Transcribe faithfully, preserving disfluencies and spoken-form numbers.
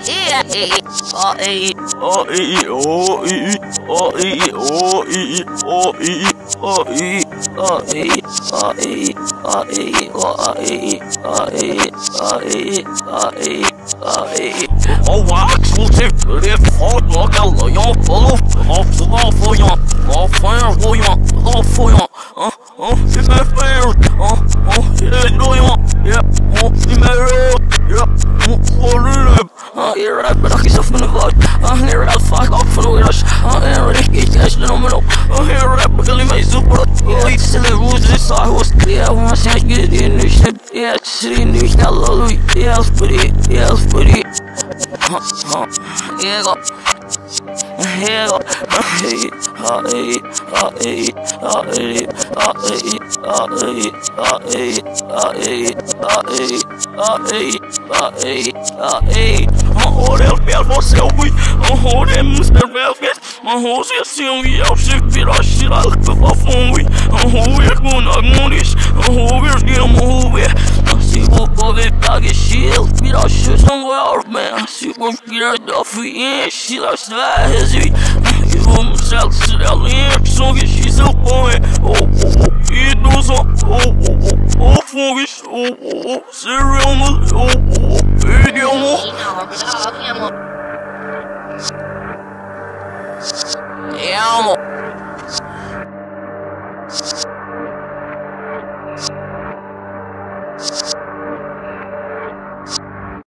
Yeah, eh, oh, eh, oh, eh, oh, eh, oh, eh, oh, eh, oh, eh, oh, eh, oh, eh, oh, eh, oh, eh, oh, eh, oh, eh, oh, eh, oh, eh, oh, eh. Oh, wax, we'll take it for the gallo, y'all follow, off the law for y'all, off fire for y'all, law for y'all, uh, oh, it's my fire, uh, oh, it's going yeah, oh, it's my road, yeah, oh, for the Uh, here I but I get stuff in the vlog. Uh, here I fuck off for the winners. Uh, here I get cash in the middle. Uh, here I because he made super. Yeah, it's silly rules this I was. Yeah, when I say get in this shit. Yeah, city in this hallelujah. Yeah, it's pretty. Yeah, it's pretty. Huh, huh. Yeah, go. Yeah, go. Hey, ah, hey, ah, hey, ah, hey, ah, hey, ah, hey, ah, hey, ah, hey, ah, hey, ah, hey, ah, hey, ah, hey. Oh, they'll be able to sell me. Oh, them Mister Velvet. Oh, they're seeing me out. Shit, bit of shit. I look for phone. We. Oh, we're going to go this. Oh, we're getting over. I see what boy dog is shield. Bit of shit somewhere else, man. I see what get out of the free and shit. I slide his. You won't sell to the land.